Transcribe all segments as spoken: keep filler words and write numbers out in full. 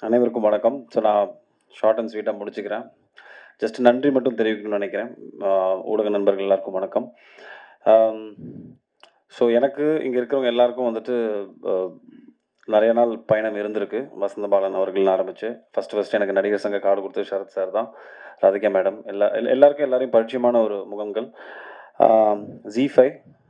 அனைவருக்கும் வணக்கம். ஸோ நான் ஷார்ட் அண்ட் ஸ்வீட்டாக முடிச்சுக்கிறேன். ஜஸ்ட் நன்றி மட்டும் தெரிவிக்கணும்னு நினைக்கிறேன். ஆ, ஊடக நண்பர்கள் எல்லாருக்கும் வணக்கம். ஸோ எனக்கு இங்கே இருக்கிறவங்க எல்லாருக்கும் வந்துட்டு அ, நிறைய நாள் பயணம் இருந்திருக்கு. வசந்த பாலன் அவர்கள்னு ஆரம்பிச்சு ஃபஸ்ட்டு ஃபஸ்ட்டு எனக்கு நடிகர் சங்க கார்டு கொடுத்தது சரத் சார் தான். ராதிகா மேடம் எல்லா எல் எல்லாருக்கும் எல்லாரையும் பரிச்சயமான ஒரு முகங்கள். ஜி ஃபைவ்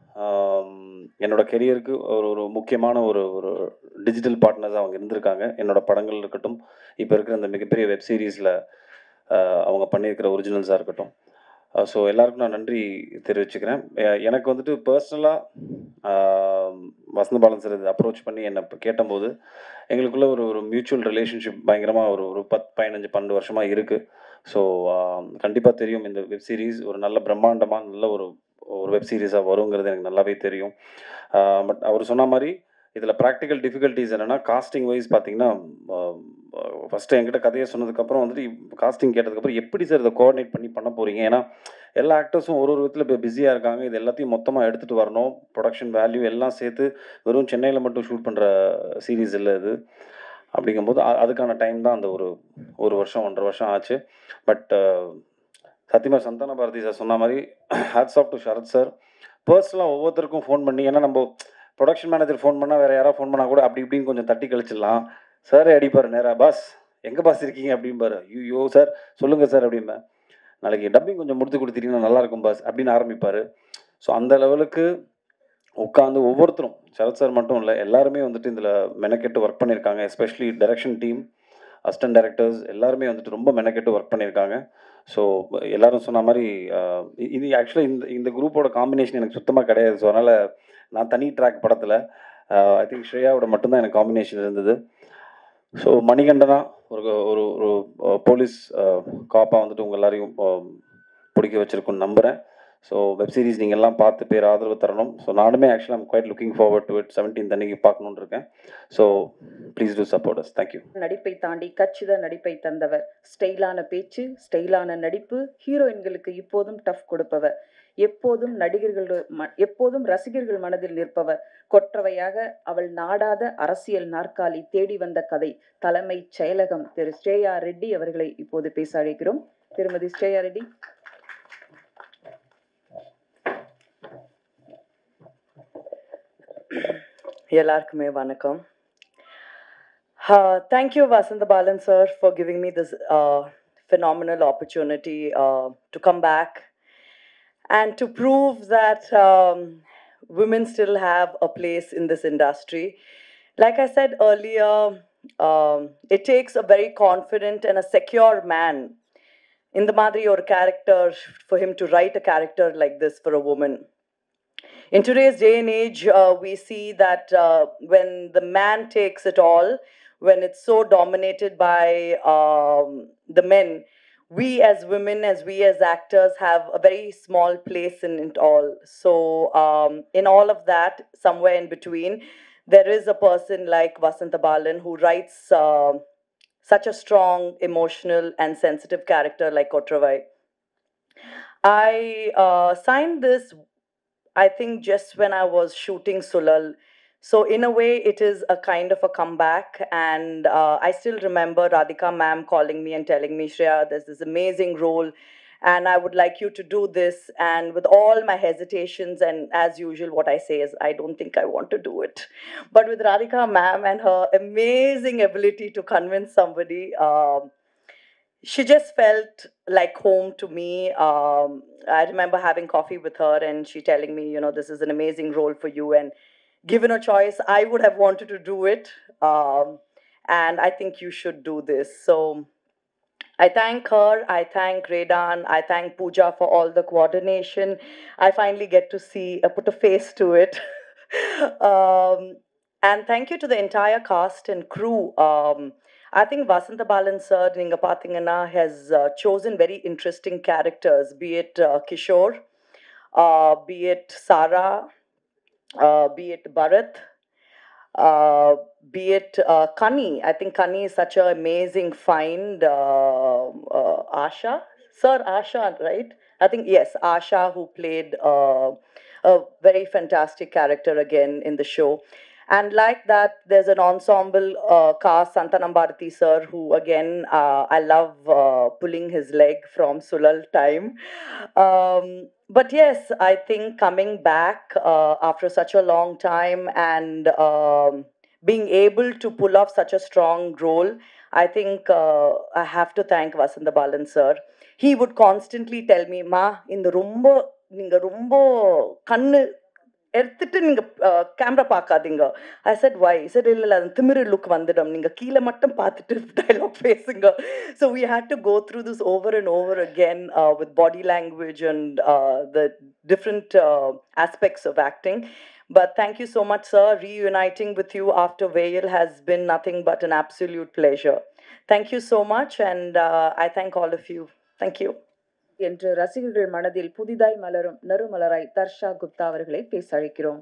என்னோட கெரியருக்கு ஒரு ஒரு முக்கியமான ஒரு ஒரு டிஜிட்டல் பார்ட்னர்ஸாக அவங்க இருந்திருக்காங்க. என்னோட படங்கள் இருக்கட்டும், இப்போ இருக்கிற அந்த மிகப்பெரிய வெப் சீரிஸில் அவங்க பண்ணியிருக்கிற ஒரிஜினல்ஸாக இருக்கட்டும். ஸோ எல்லாருக்கும் நான் நன்றி தெரிவிச்சுக்கிறேன். எ- எனக்கு வந்துட்டு பர்சனலாக வசந்த பாலன் சார் இது அப்ரோச் பண்ணி என்னை இப்போ கேட்டபோது எங்களுக்குள்ள ஒரு ஒரு மியூச்சுவல் ரிலேஷன்ஷிப் பயங்கரமாக ஒரு ஒரு பத்து பதினஞ்சு பன்னெண்டு வருஷமாக இருக்குது. ஸோ கண்டிப்பாக தெரியும் இந்த வெப் சீரிஸ் ஒரு நல்ல பிரம்மாண்டமாக நல்ல ஒரு ஒரு வெப் சீரிஸாக வருங்கிறது எனக்கு நல்லாவே தெரியும். பட் அவர் சொன்ன மாதிரி இதில் ப்ராக்டிக்கல் டிஃபிகல்ட்டிஸ் என்னென்னா காஸ்டிங் வைஸ் பார்த்தீங்கன்னா ஃபஸ்ட்டு என்கிட்ட கதையை சொன்னதுக்கப்புறம் வந்துட்டு காஸ்டிங் கேட்டதுக்கப்புறம் எப்படி சார் இதை கோஆர்டினேட் பண்ணி பண்ண போகிறீங்க? ஏன்னா எல்லா ஆக்டர்ஸும் ஒரு ஒரு விதத்தில் இப்போ பிஸியாக இருக்காங்க. இது எல்லாத்தையும் மொத்தமாக எடுத்துகிட்டு வரணும். ப்ரொடக்ஷன் வேல்யூ எல்லாம் சேர்த்து வெறும் சென்னையில் மட்டும் ஷூட் பண்ணுற சீரீஸ் இல்லை இது. அப்படிங்கும்போது அ- அதுக்கான டைம் தான் அந்த ஒரு ஒரு வருஷம் ஒன்றரை வருஷம் ஆச்சு. பட் சத்தியமாக சந்தான பாரதி சார் சொன்ன மாதிரி hats off to Sarath sir. பர்சனலாக ஒவ்வொருத்தருக்கும் ஃபோன் பண்ணி, ஏன்னா நம்ம ப்ரொடக்ஷன் மேனேஜர் ஃபோன் பண்ணால் வேறு யாராவது ஃபோன் பண்ணால் கூட அப்படி இப்படின்னு கொஞ்சம் தட்டி கழிச்சிடலாம். சாரே அடிப்பார் நேராக, பாஸ் எங்கே பாஸ் இருக்கீங்க அப்படிம்பாரு. ஐயோ சார் சொல்லுங்கள் சார் அப்படிம்பேன். நாளைக்கு டப்பிங் கொஞ்சம் முடித்து கொடுத்தீங்கன்னா நல்லாயிருக்கும் பாஸ் அப்படின்னு ஆரம்பிப்பார். ஸோ அந்த லெவலுக்கு உட்காந்து ஒவ்வொருத்தரும், சரத் சார் மட்டும் இல்லை எல்லாருமே வந்துட்டு இதில் மெனக்கெட்டு ஒர்க் பண்ணியிருக்காங்க. Especially direction team, assistant directors எல்லாருமே வந்துட்டு ரொம்ப மெனக்கெட்டு ஒர்க் பண்ணியிருக்காங்க. ஸோ எல்லாரும் சொன்ன மாதிரி அஹ், இ- இது ஆக்சுவலாக இந்த இந்த குரூப்போட காம்பினேஷன் எனக்கு சுத்தமாக கிடையாது. ஸோ அதனால் நான் தனி ட்ராக் படத்தில் ஐ திங்க் ஸ்ரேயாவோட மட்டும்தான் எனக்கு காம்பினேஷன் இருந்தது. ஸோ மணிகண்டனா ஒரு ஒரு ஒரு போலீஸ் காப்பாக வந்துட்டு உங்கள் எல்லாரையும் அஹ், பிடிக்க வச்சிருக்குன்னு நம்புகிறேன். ஸோ வெப் சீரிஸ் நீங்கள் எல்லாம் பார்த்து பேர் ஆதரவு தரணும். ஸோ நானுமே ஆக்சுவலாக I'm quite looking forward to it. Seventeen அன்னைக்கு பார்க்கணுன்னு இருக்கேன். So please do support us. Thank you. நடிப்பை தாண்டி கச்சித நடிப்பை தந்தவர், ஸ்டைலான பேச்சு, ஸ்டைலான நடிப்பு, ஹீரோயின்களுக்கு இப்போதும் டஃப் கொடுப்பவர், எப்போதும் நடிகர்கள் ம- எப்போதும் ரசிகர்கள் மனதில் நிற்பவர், கொற்றவையாக அவள் நாடாத அரசியல் நாற்காலி தேடி வந்த கதை, தலைமைச் செயலகம் திரு ஸ்ரேயா ரெட்டி அவர்களை இப்போது பேச அழைக்கிறோம். திருமதி ஸ்ரேயா ரெட்டி. எல்லாருக்குமே வணக்கம். Uh, thank you, Vasantha Balan sir, for giving me this uh, phenomenal opportunity uh, to come back and to prove that um, women still have a place in this industry. Like I said earlier, um, it takes a very confident and a secure man in the Madri or character for him to write a character like this for a woman. In today's day and age, uh, we see that uh, when the man takes it all, when it's so dominated by um, the men, we as women, as we as actors, have a very small place in it all. So, um, in all of that, somewhere in between, there is a person like Vasantha Balan who writes uh, such a strong, emotional, and sensitive character like Kotravai. I uh, signed this, I think, just when I was shooting Sulal. So, in a way, it is a kind of a comeback. And uh, I still remember Radhika ma'am calling me and telling me, Shreya, there's this amazing role, and I would like you to do this. And with all my hesitations, and as usual, what I say is, I don't think I want to do it. But with Radhika ma'am and her amazing ability to convince somebody, um, she just felt like home to me. Um, I remember having coffee with her and she telling me, you know, this is an amazing role for you. And given a choice, I would have wanted to do it. Um, and I think you should do this. So I thank her, I thank Redan, I thank Pooja for all the coordination. I finally get to see, uh, put a face to it. um, and thank you to the entire cast and crew. Um, I think Vasantha Balan sir, Ninga Pathingana, has uh, chosen very interesting characters, be it uh, Kishore, uh, be it Sara, uh, be it Bharat, uh, be it uh, Kani. I think Kani is such an amazing find. Uh, uh, Asha, Sir Asha, right? I think, yes, Asha, who played uh, a very fantastic character again in the show. And like that, there's an ensemble uh, cast, Santanam Bharati sir, who again, uh, I love uh, pulling his leg from Sulal time. Um, but yes, I think coming back uh, after such a long time and um, being able to pull off such a strong role, I think uh, I have to thank Vasantha Balan sir. He would constantly tell me, Ma, in the rumbo, ninga rumbo kannu எடுத்துட்டு நீங்க camera பார்க்காதீங்க. I said why? He said இல்ல இல்ல அந்த திமிரு look வந்துடும், நீங்க கீழே மட்டும் பார்த்துட்டு டயலாக் பேசுங்க. So we had to go through this over and over again uh, with body language and uh, the different uh, aspects of acting. But thank you so much, sir. Reuniting with you after Veil has been nothing but an absolute pleasure. Thank you so much, and uh, I thank all of you. Thank you. என்று ரசிகர்கள் மனதில் புதிதாய் மலரும் நறுமலராய் தர்ஷா குப்தா அவர்களை பேச அழைக்கிறோம்.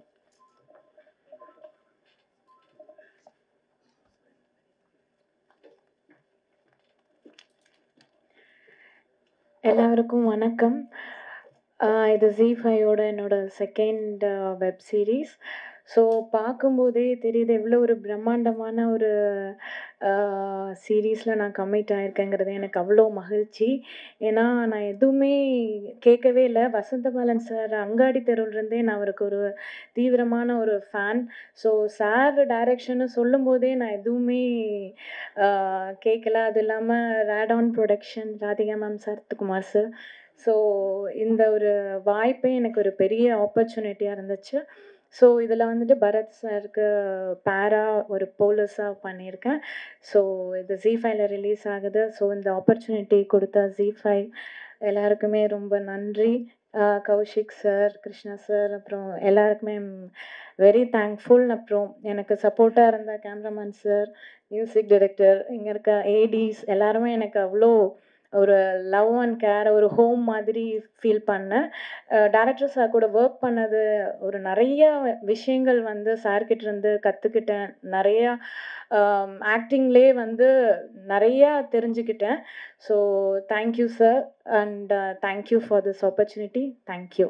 எல்லாருக்கும் வணக்கம். இது ஜீ ஃபைவோட என்னோட செகண்ட் வெப் சீரிஸ். ஸோ பார்க்கும்போதே தெரியுது எவ்வளோ ஒரு பிரம்மாண்டமான ஒரு சீரீஸில் நான் கமிட் ஆகிருக்கேங்கிறது எனக்கு அவ்வளோ மகிழ்ச்சி. ஏன்னா நான் எதுவுமே கேட்கவே இல்லை. வசந்த பாலன் சார் அங்காடி தெருவிலேருந்தே நான் அவருக்கு ஒரு தீவிரமான ஒரு ஃபேன். ஸோ சார் டைரக்ஷன்னு சொல்லும்போதே நான் எதுவுமே கேட்கல. அது இல்லாமல் Radaan production, Radhika ma'am, Sarathkumar sir. So இந்த ஒரு வாய்ப்பே எனக்கு ஒரு பெரிய ஆப்பர்ச்சுனிட்டியாக இருந்துச்சு. ஸோ இதில் வந்துட்டு பரத் சாருக்கு பேரா ஒரு போலீஸாக பண்ணியிருக்கேன். ஸோ இது ஜீ ஃபைவ்ல ரிலீஸ் ஆகுது. ஸோ இந்த ஆப்பர்ச்சுனிட்டி கொடுத்த ஜீ ஃபைவ் எல்லாருக்குமே ரொம்ப நன்றி. கௌஷிக் சார், கிருஷ்ணா சார், அப்புறம் எல்லாருக்குமே வெரி தேங்க்ஃபுல். அப்புறம் எனக்கு சப்போர்ட்டாக இருந்த கேமராமேன் சார், மியூசிக் டைரக்டர், இங்கே இருக்க ஏடிஸ் எல்லாருமே எனக்கு அவ்வளோ ஒரு லவ் அண்ட் கேர், ஒரு ஹோம் மாதிரி ஃபீல் பண்ணேன். டேரக்டர் சார் கூட ஒர்க் பண்ணது ஒரு நிறையா விஷயங்கள் வந்து சார்கிட்ட இருந்து கற்றுக்கிட்டேன். நிறையா ஆக்டிங்லே வந்து நிறையா தெரிஞ்சுக்கிட்டேன். So thank you sir, and thank you for this opportunity. Thank you.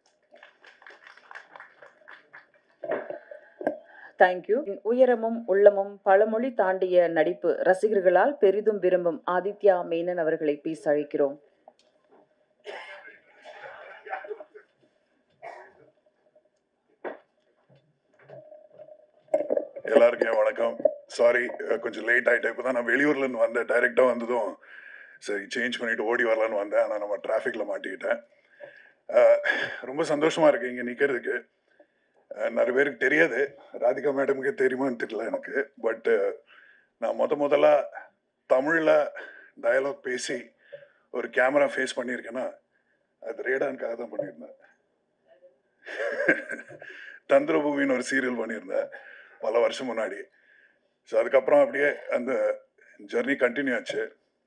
Thank you. உயரமும் உள்ளமும் பழமொழி தாண்டிய நடிப்பு ரசிகர்களால் பெரிதும் விரும்பும் ஆதித்யா மேனன் அவர்களை பேச அழைக்கிறோம். எல்லாருக்கும் வணக்கம். சாரி, கொஞ்சம் லேட் ஆகிட்டேன். இப்போ தான் நான் வெளியூர்லேருந்து வந்தேன். டைரெக்டாக வந்ததும் சரி சேஞ்ச் பண்ணிவிட்டு ஓடி வரலான்னு வந்தேன். ஆனால் நம்ம டிராஃபிக்கில் மாட்டிக்கிட்டேன். ரொம்ப சந்தோஷமாக இருக்குது இங்கே நிற்கிறதுக்கு. நிறைய பேருக்கு தெரியாது, ராதிகா மேடமுக்கே தெரியுமான்னு தெரியல எனக்கு. பட்டு நான் முத முதலாக தமிழில் டயலாக் பேசி ஒரு கேமரா ஃபேஸ் பண்ணியிருக்கேன்னா அது ரேடானுக்காக தான் பண்ணியிருந்தேன். தந்திரபூமின்னு ஒரு சீரியல் பண்ணியிருந்தேன் பல வருஷம் முன்னாடி. ஸோ அதுக்கப்புறம் அப்படியே அந்த ஜர்னி கண்டினியூ ஆச்சு.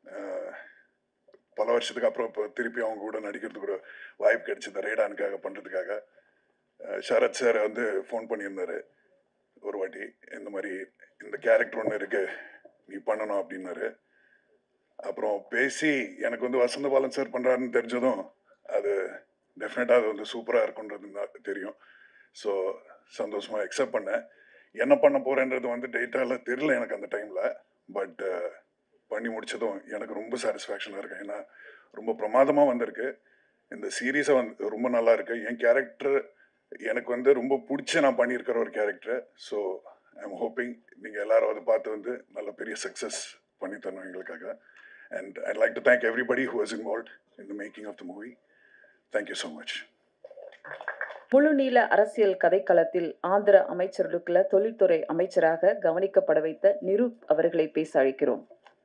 பல வருஷத்துக்கு அப்புறம் இப்போ திருப்பி அவங்க கூட நடிக்கிறதுக்கு ஒரு வாய்ப்பு கிடைச்சது ரேடானுக்காக பண்ணுறதுக்காக. சரத் சார் வந்து ஃபோன் பண்ணியிருந்தார் ஒரு வாட்டி, இந்த மாதிரி இந்த கேரக்டர் ஒன்று இருக்குது நீ பண்ணணும் அப்படின்னாரு. அப்புறம் பேசி எனக்கு வந்து வசந்த பாலன் சார் பண்ணுறாருன்னு தெரிஞ்சதும் அது டெஃபினட்டாக அது வந்து சூப்பராக இருக்குன்றது தெரியும். ஸோ சந்தோஷமாக அக்செப்ட் பண்ணேன். என்ன பண்ண போகிறேன்றது வந்து டேட்டாவில் தெரியல எனக்கு அந்த டைமில். பட் பண்ணி முடித்ததும் எனக்கு ரொம்ப சாட்டிஸ்ஃபேக்ஷனாக இருக்கேன். ஏன்னா ரொம்ப பிரமாதமாக வந்திருக்கு இந்த சீரீஸை. வந்து ரொம்ப நல்லா இருக்குது. என் கேரக்டர் எனக்கு வந்து ரொம்ப பிடிச்சி நான் பண்ணியிருக்கிற ஒரு character. So I am hoping நீங்கள் எல்லாரும் அதை பார்த்து வந்து நல்ல பெரிய சக்ஸஸ் பண்ணி தரணும் எங்களுக்காக. And I like to thank everybody who was involved in the making of the movie. Thank you so much. முழுநீள அரசியல் கதைக்களத்தில் ஆந்திர அமைச்சர்களுக்குள்ள தொழில்துறை அமைச்சராக கவனிக்கப்பட வைத்த நிரூப் அவர்களை பேச அழைக்கிறோம்.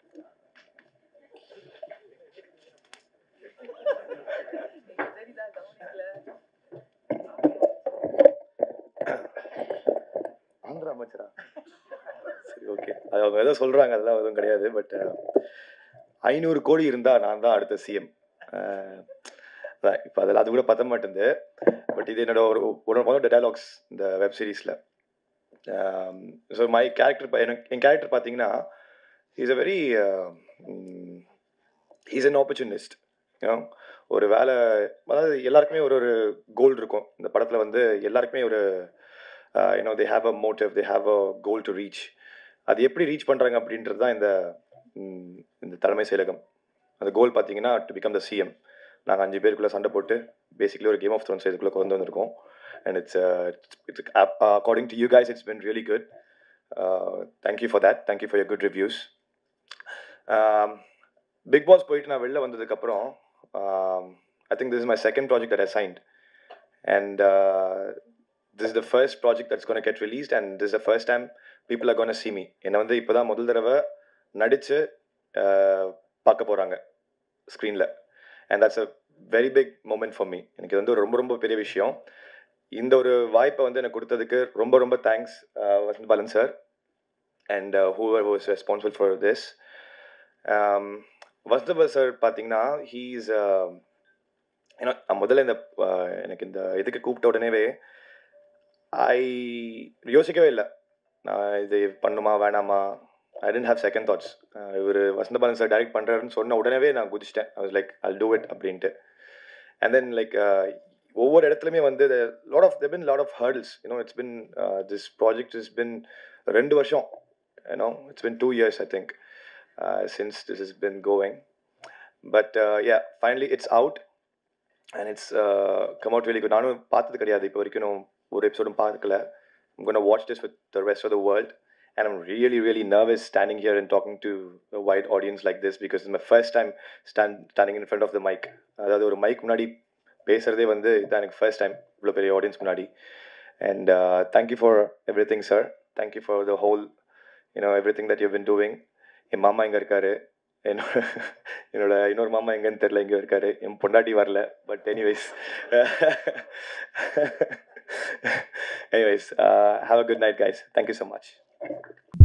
ஆந்திர அமைச்சரா? சரி, ஓகே. அது அவங்க எதோ சொல்கிறாங்க, அதெல்லாம் எதுவும் கிடையாது. பட் ஐநூறு கோடி இருந்தால் நான் தான் அடுத்த சிஎம். அதான் இப்போ அதில் அது கூட பத்த மாட்டேங்குது. பட் இது என்னோட ஒரு ஒரு முதல் டைலாக்ஸ் இந்த வெப் சீரிஸில். ஸோ மை கேரக்டர், எனக்கு என் கேரக்டர் பார்த்தீங்கன்னா is a very is an opportunist. ஒரு வேலை, அதாவது எல்லாருக்குமே ஒரு ஒரு கோல் இருக்கும் இந்த படத்தில். வந்து எல்லாருக்குமே ஒரு you know they have a motive, they have a goal to reach. அது எப்படி ரீச் பண்ணுறாங்க அப்படின்றது தான் இந்த ம், இந்த தலைமை செயலகம். அந்த கோல் பார்த்தீங்கன்னா டு பிகம் த சிஎம். நாங்கள் அஞ்சு பேருக்குள்ளே சண்டை போட்டு பேசிக்கலி ஒரு கேம் ஆஃப் த்ரோன்ஸ் இதுக்குள்ளே கொண்டு வந்திருக்கோம். And it's it's according to you guys it's been really good. Thank you for that, thank you for your good reviews. Bigg Boss போயிட்டு நான் வெளில வந்ததுக்கப்புறம் I think this is my second project that I signed. And this is the first project that's going to get released and this is the first time people are going to see me. என்னை வந்து இப்போ தான் முதல் தடவை நடித்து பார்க்க போகிறாங்க ஸ்க்ரீனில். And that's a very big moment for me. எனக்கு இது வந்து ரொம்ப ரொம்ப பெரிய விஷயம். இந்த ஒரு வாய்ப்பை வந்து எனக்கு கொடுத்ததுக்கு ரொம்ப ரொம்ப thanks Vasanth Balan sir and whoever was responsible for this. Um, Vasanth Balan sir பார்த்தீங்கன்னா ஹீஸ் ஏன்னா நான் முதல்ல இந்த uh, எனக்கு இந்த இதுக்கு கூப்பிட்ட உடனேவே ஐ யோசிக்கவே இல்லை நான் இது பண்ணுமா வேணாமா. I tend have second thoughts. இவர் வசந்த பாலன் சார் டைரக்ட் பண்ணுறாருன்னு சொன்ன உடனே நான் குதிச்சிட்டேன். I was like I'll do it அப்படின்ட்டு. அண்ட் தென் லைக் ஒவ்வொரு இடத்துலையுமே வந்து lot of there been lot of hurdles. You know it's been this project is been ரெண்டு வருஷம் you know it's been two years I think since this is been going. But yeah finally it's out and it's come out really good. நானும் பார்த்தது கிடையாது இப்போ வரைக்கும், ஒரு எபிசோடும் பார்க்கல. I'm going to watch this with the rest of the world and I'm really really nervous standing here and talking to a wide audience like this because it's my first time stand standing in front of the mic. அதாவது ஒரு mic முன்னாடி பேசுறதே வந்து இதான் எனக்கு first time இவ்வளோ பெரிய audience முன்னாடி. And thank you for everything sir, thank you for the whole you know everything that you been doing. என் மாமா எங்கே இருக்காரு, என்னோட என்னோட இன்னொரு மாமா எங்கன்னு தெரில, எங்கே இருக்காரு. என் பொண்டாட்டி வரல. But anyways anyways uh, have a good night guys. Thank you so much.